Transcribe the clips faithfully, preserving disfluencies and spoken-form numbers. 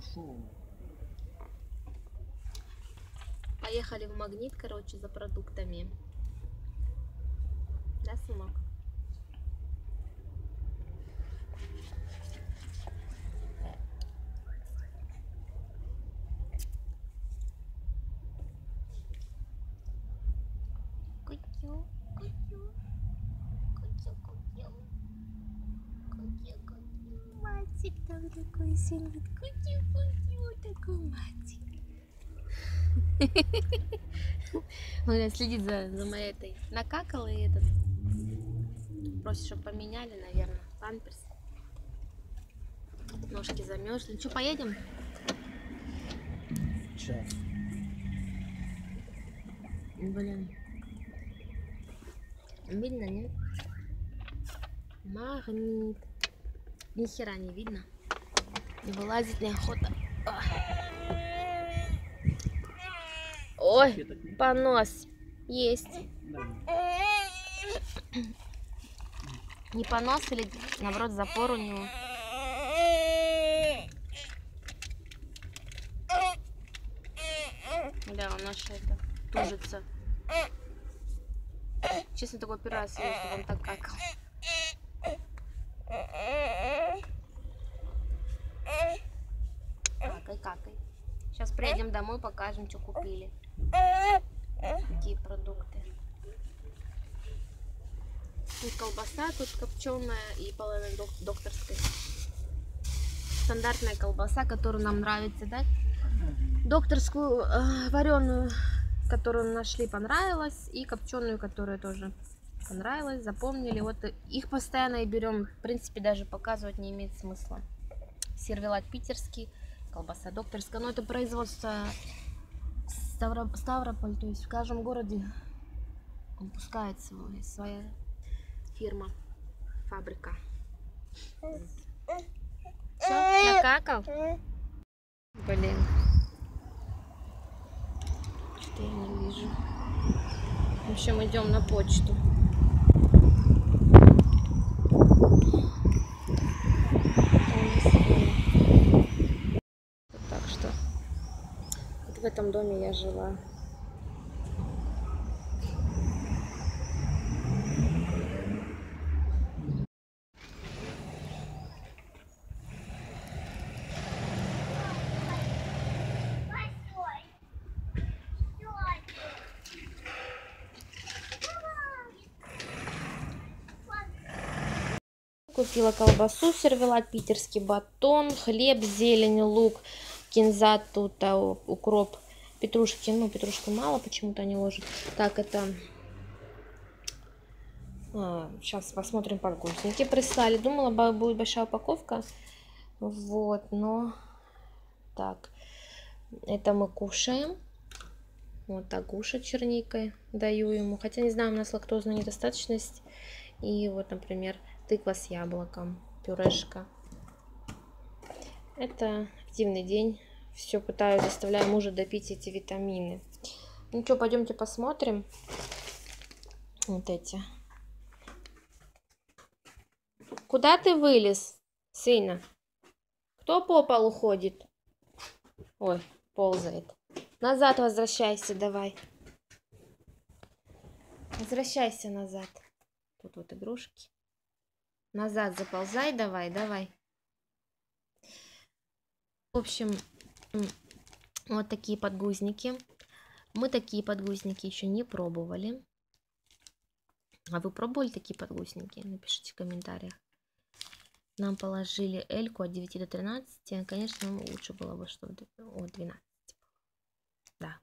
Поехали в Магнит, короче, за продуктами. Да, сынок? Кутю, кутю, кутю, кутю, кутю, кутю. Мальчик там такой сидит. Кутю, кутю, такой мальчик. Он следит за, за моей этой. Накакал и этот. Просит, чтобы поменяли, наверное, памперс. Ножки замерзли. Ну что, поедем? Сейчас. Блин. Видно, нет? Магнит. Ни хера не видно. И вылазить неохота. Ой, понос. Есть. Не понос или, наоборот, запор у него? Да, он наш это тужится. Честно, такой первый раз видел, чтобы он так какал. Какай, какай. Сейчас приедем домой, покажем, что купили. Какие продукты. Тут колбаса, тут копченая и половина док докторской. Стандартная колбаса, которая нам нравится, да? Докторскую э, вареную, которую нашли, понравилась. И копченую, которая тоже понравилась, запомнили. Вот их постоянно и берем. В принципе, даже показывать не имеет смысла. Сервелат питерский, колбаса докторская. Но это производство Ставро... Ставрополь, то есть в каждом городе он пускает свой, своя фирма, фабрика. Все, накакал? Блин. Что я не вижу. В общем, идем на почту. Так что вот в этом доме я жила. Купила колбасу, сервелат питерский, батон, хлеб, зелень, лук, кинза, тут а, укроп, петрушки. Ну, петрушки мало, почему-то не ложат. Так, это... А, сейчас посмотрим, подгузники прислали. Думала, будет большая упаковка. Вот, но... Так, это мы кушаем. Вот агуша черникой даю ему. Хотя, не знаю, у нас лактозная недостаточность. И вот, например, тыква с яблоком, пюрешка. Это активный день. Все пытаюсь, заставляю мужа допить эти витамины. Ну что, пойдемте посмотрим. Вот эти. Куда ты вылез, сына? Кто по полу ходит? Ой, ползает. Назад возвращайся, давай. Возвращайся назад. Тут вот игрушки. Назад заползай, давай, давай. В общем, вот такие подгузники. Мы такие подгузники еще не пробовали. А вы пробовали такие подгузники? Напишите в комментариях. Нам положили эльку от девяти до тринадцати. Конечно, лучше было бы, чтобы от двенадцати. Да.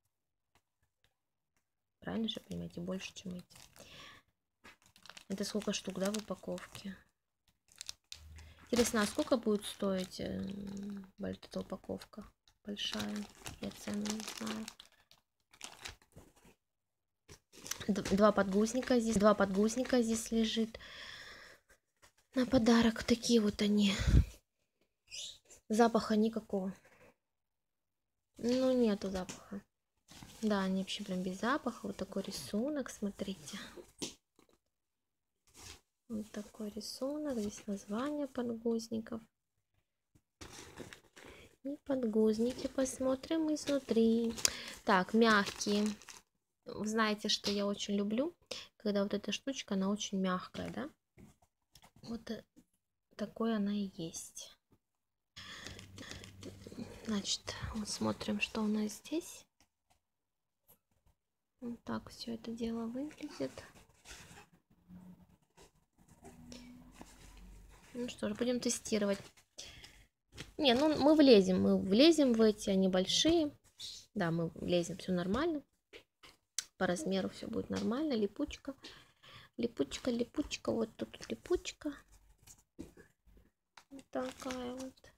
Правильно же понимаете? Больше, чем эти. Это сколько штук, да, в упаковке? Интересно, а сколько будет стоить э, эта упаковка большая? Я цену не знаю. Два подгузника здесь, два подгузника здесь лежит на подарок. Такие вот они. Запаха никакого. Ну, нету запаха. Да, они вообще прям без запаха. Вот такой рисунок, смотрите. Вот такой рисунок. Здесь название подгузников. И подгузники посмотрим изнутри. Так, мягкие. Вы знаете, что я очень люблю, когда вот эта штучка, она очень мягкая, да? Вот такой она и есть. Значит, вот смотрим, что у нас здесь. Вот так все это дело выглядит. Ну что ж, будем тестировать. Не, ну мы влезем, мы влезем в эти, они большие. Да, мы влезем, все нормально. По размеру все будет нормально. Липучка, липучка, липучка. Вот тут липучка. Вот такая вот.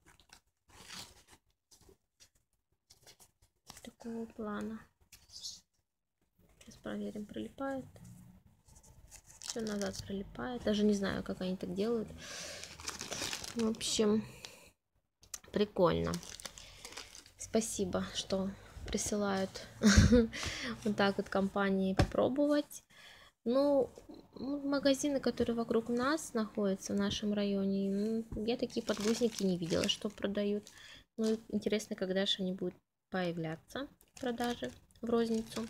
Такого плана. Сейчас проверим, прилипает. Все назад прилипает. Даже не знаю, как они так делают. В общем, прикольно. Спасибо, что присылают вот так вот компании попробовать. Ну, магазины, которые вокруг нас находятся в нашем районе, я такие подгузники не видела, что продают. Ну, интересно, когда же они будут появляться в продаже в розницу.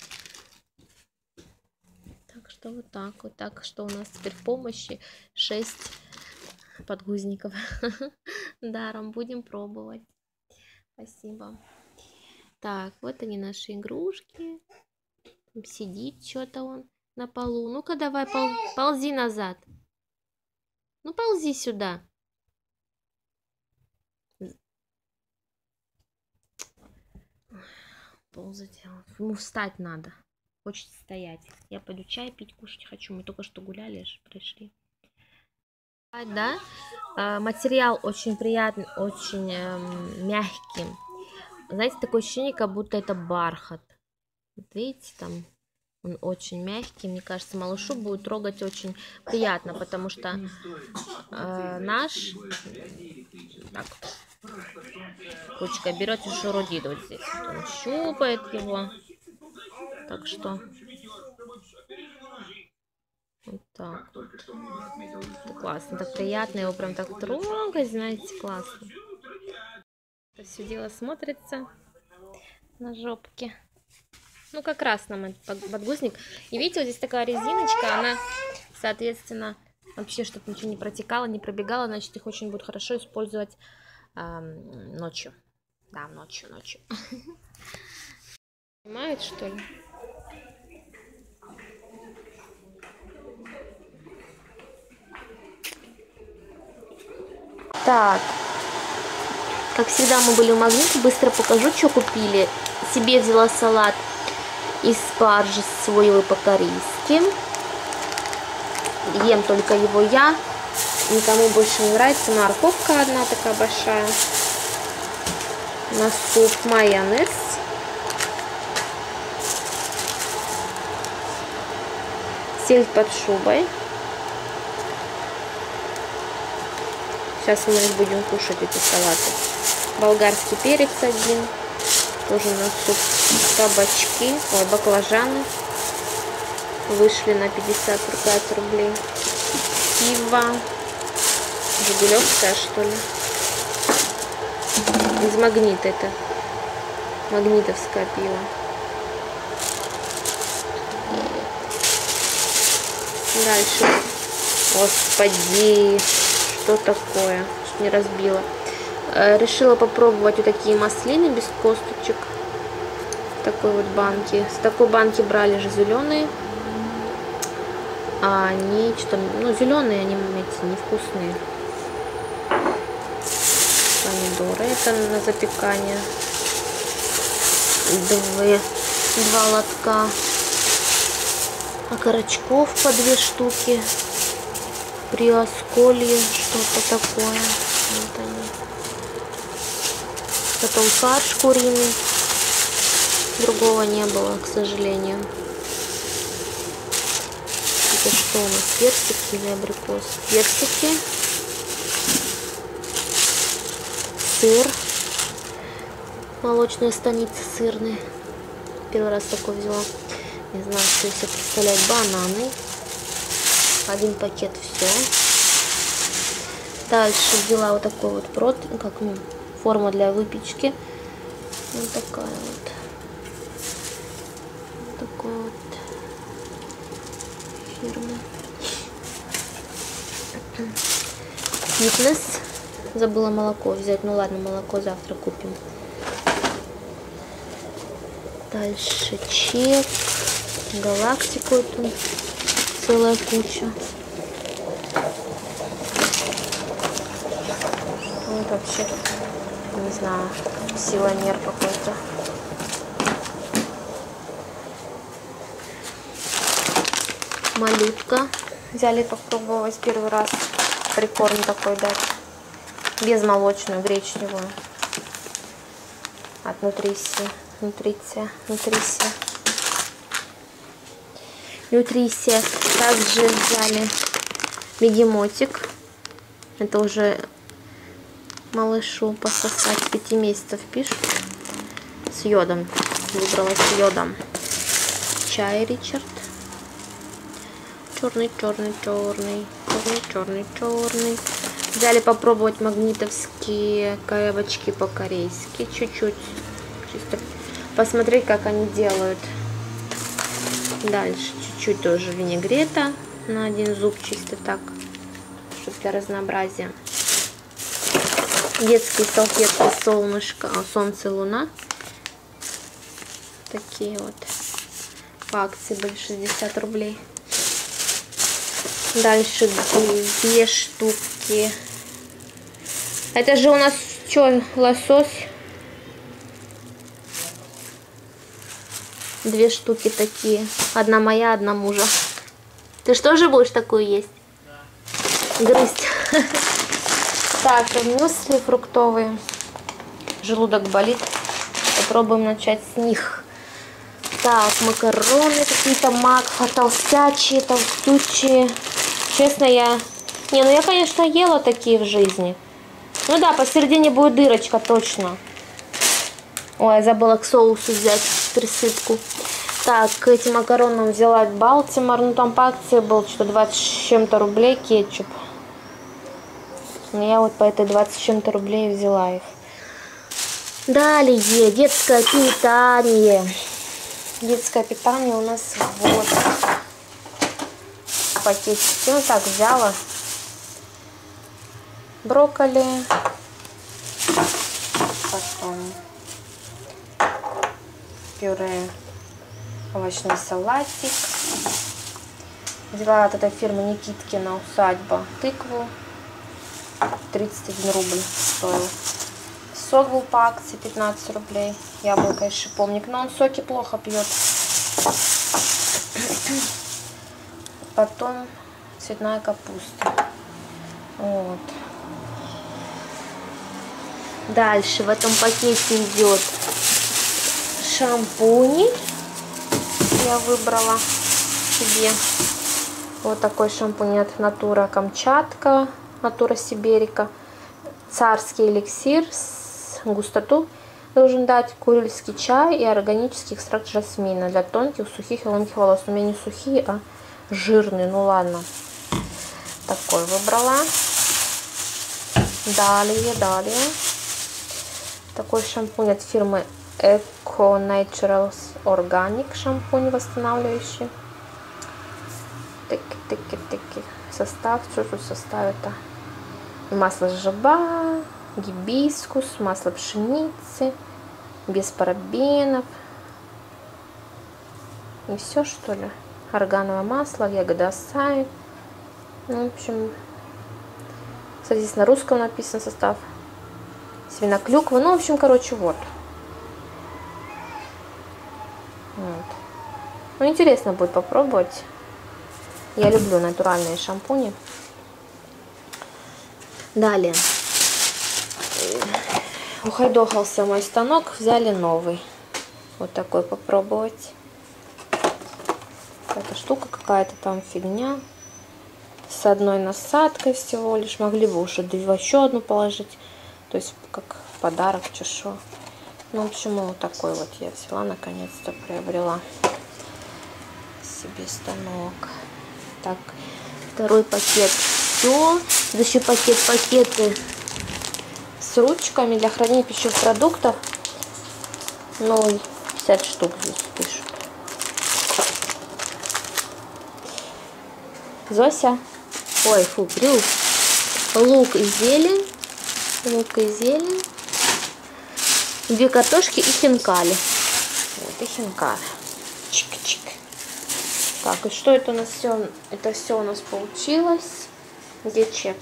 Так что вот так вот. Так что у нас теперь в помощи шесть подгузников. Даром будем пробовать. Спасибо. Так, вот они наши игрушки. Сидит что-то он на полу. Ну-ка давай пол ползи назад. Ну ползи сюда. Ползать. Ему встать надо. Хочет стоять. Я пойду чай пить, кушать хочу. Мы только что гуляли, аж пришли. Да, материал очень приятный, очень эм, мягкий. Знаете, такое ощущение, как будто это бархат. Вот видите, там он очень мягкий. Мне кажется, малышу будет трогать очень приятно, потому что э, наш так, ручка берет и шурудит вот здесь. Он щупает его. Так что вот так вот. Это классно, так приятно его прям так трогать, знаете, классно. Это все дело смотрится на жопке. Ну, как раз нам этот подгузник. И видите, вот здесь такая резиночка, она, соответственно, вообще, чтобы ничего не протекало, не пробегало, значит, их очень будет хорошо использовать э, ночью. Да, ночью, ночью. Понимают, что ли? Так, как всегда мы были в магните, быстро покажу, что купили. Себе взяла салат из спаржи соевый по-корейски. Ем только его я, никому больше не нравится. Морковка одна такая большая. На суп майонез. Сельдь под шубой. Сейчас мы их будем кушать, эти салаты. Болгарский перец один. Тоже на суп. Кабачки. Ой, баклажаны. Вышли на пятьдесят пять рублей. Пиво. Жигулевская, что ли. Из магнита это. Магнитовское пиво. Дальше. Господи. Что такое? Что не разбила. Э, решила попробовать вот такие маслины без косточек. В такой вот банке. С такой банки брали же зеленые. А они что, ну зеленые, они эти невкусные. Помидоры. Это на запекание. Две, два лотка. Окорочков по две штуки. Приосколье, что-то такое. Вот они. Потом фарш куриный. Другого не было, к сожалению. Это что у нас? Персики или абрикос? Персики. Сыр. Молочная станица сырная. Первый раз такой взяла. Не знаю, что из себя представляет. Бананы. Один пакет, все. Дальше взяла вот такой вот противень, как ну, форма для выпечки. Вот такая вот. Такой вот фирма. Фитнес. Забыла молоко взять. Ну ладно, молоко завтра купим. Дальше чек. Галактику тут целая куча. Вот вообще, не знаю, силомер какой-то. Малютка. Взяли попробовать первый раз. Прикорм такой дать. Безмолочную, гречневую. От Нутрисии. Нутриция. Нутрисия. Нутрисия. Также взяли бегемотик. Это уже малышу пососать. Пяти месяцев пишут. С йодом. Выбрала с йодом. Чай Ричард. Черный, черный, черный. Черный, черный, черный. Взяли попробовать магнитовские коробочки по-корейски. Чуть-чуть. Чисто посмотреть, как они делают. Дальше чуть-чуть тоже винегрета на один зуб, чисто так, чтобы для разнообразия. Детские салфетки солнышко, солнце, луна. Такие вот по акции были шестьдесят рублей. Дальше две штуки. Это же у нас что, лосось? Две штуки такие. Одна моя, одна мужа. Ты что же будешь такую есть? Грызть. Так, мюсли фруктовые. Желудок болит. Попробуем начать с них. Так, макароны какие-то макфа, толстячие, толстючие. Честно, я... Не, ну я, конечно, ела такие в жизни. Ну да, посередине будет дырочка, точно. Ой, я забыла к соусу взять присыпку. Так, к этим макаронам взяла Балтимор. Ну, там по акции был что-то двадцать с чем-то рублей кетчуп. Но я вот по этой двадцать с чем-то рублей взяла их. Далее, детское питание. Детское питание у нас вот пакетики. Ну, так, взяла. Брокколи. Потом пюре, овощной салатик. Взяла от этой фирмы Никиткина усадьба тыкву. тридцать один рубль стоил. Сок был по акции пятнадцать рублей. Яблоко и шиповник. Но он соки плохо пьет. Потом цветная капуста. Вот. Дальше в этом пакете идет шампуни. Я выбрала себе вот такой шампунь от Натура Камчатка, Натура Сиберика. Царский эликсир с густоту должен дать курильский чай и органический экстракт жасмина для тонких, сухих и ломких волос. У меня не сухие, а жирные. Ну ладно. Такой выбрала. Далее, далее. Такой шампунь от фирмы Eco Naturals Organic. Шампунь восстанавливающий. Таки-таки-таки. Состав. Что тут состав-то? Масло жаба, гибискус, масло пшеницы, без парабенов. И все, что ли? Органовое масло, ягода асаи. Ну, в общем, кстати, здесь на русском написан состав. Свиноклюква. Ну, в общем, короче, вот. Вот. Ну, интересно будет попробовать. Я люблю натуральные шампуни. Далее. Ухайдохался мой станок. Взяли новый. Вот такой попробовать. Эта штука какая-то там фигня. С одной насадкой всего лишь. Могли бы уже еще одну положить. То есть как подарок, чешу. Ну, в общем, вот такой вот я взяла. Наконец-то приобрела себе станок. Так, второй пакет. Все. Следующий пакет. Пакеты с ручками для хранения пищевых продуктов. Ну, пятьдесят штук здесь пишут. Зося. Ой, фу, брюк. Лук и зелень. Лук и зелень. Две картошки и хинкали. Вот и хинкали. Чик-чик. Так, и что это у нас все? Это все у нас получилось. Где чек?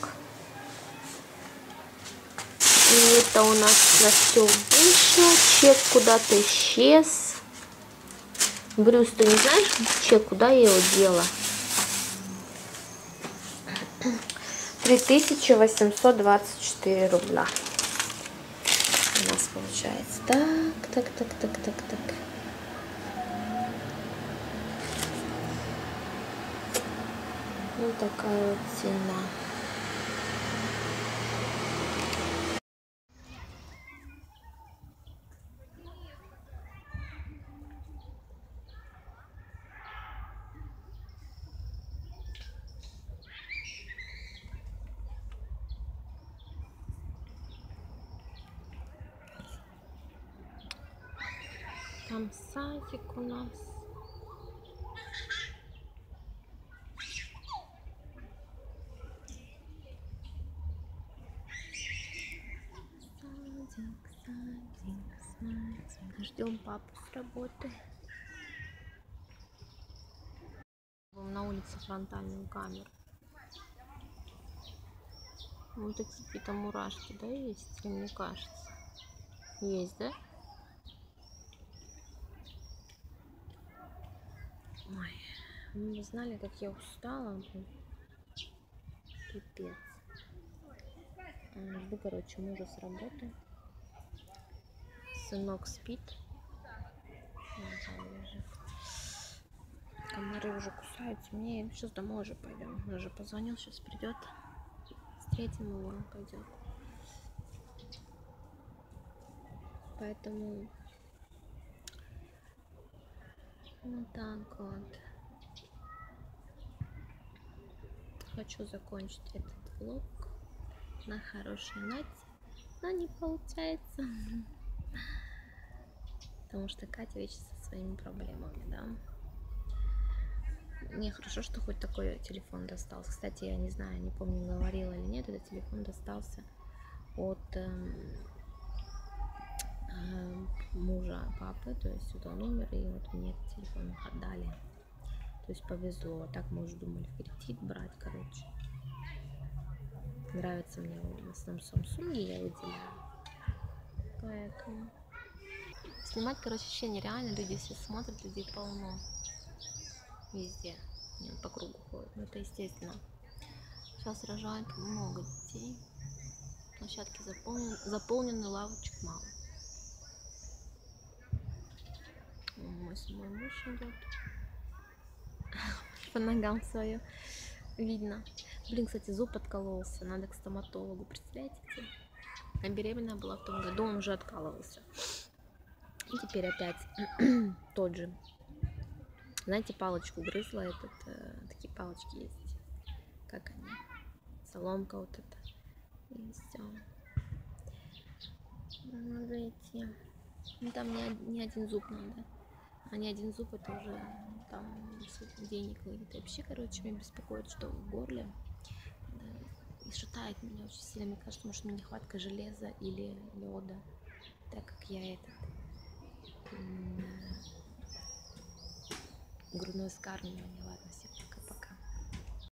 И это у нас на все вышло. Чек куда-то исчез. Брюс, ты не знаешь, чек, куда я его дела? три тысячи восемьсот двадцать четыре рубля. У нас получается. Так, так, так, так, так, так. Вот такая вот цена. Там садик у нас. Садик, садик, садик. Ждем папу с работы. На улице фронтальную камеру. Вот такие какие-то мурашки, да, есть? Мне кажется. Есть, да? Ой, вы бы знали, как я устала. Пипец. Жду, короче, мужа с работы. Сынок спит. Комары уже кусаются. Мне сейчас домой уже пойдем. Он уже позвонил, сейчас придет. Встретим его, он пойдет. Поэтому вот так вот. Хочу закончить этот влог на хорошей ноте, но не получается. Потому что Катя вечно со своими проблемами, да. Не, хорошо, что хоть такой телефон достался. Кстати, я не знаю, не помню, говорила или нет, этот телефон достался от э, э, мужа папы, то есть сюда номер, и вот мне этот телефон их отдали. То есть повезло. Так мы уже думали в кредит брать, короче. Нравится мне в основном Samsung, я выделяю. Поэтому снимать, короче, вообще нереально. Люди все смотрят, людей полно. Везде. Нет, по кругу ходят. Ну, это естественно. Сейчас рожают много детей. Площадки заполнены, заполнены, лавочек мало. Мой, мой муж идет. По ногам свое видно. Блин, кстати, зуб откололся. Надо к стоматологу. Представляете? Я беременная была в том году, он уже откалывался. И теперь опять тот же. Знаете, палочку грызла этот. Э, такие палочки есть. Как они? Соломка вот эта. И все. Надо идти. Ну, там не, не один зуб надо. А не один зуб, это уже там денег выйдет. И вообще, короче, меня беспокоит, что в горле. Да, и шатает меня очень сильно. Мне кажется, может, мне нехватка железа или лёда. Так как я этот грудное вскармливание, ладно, все.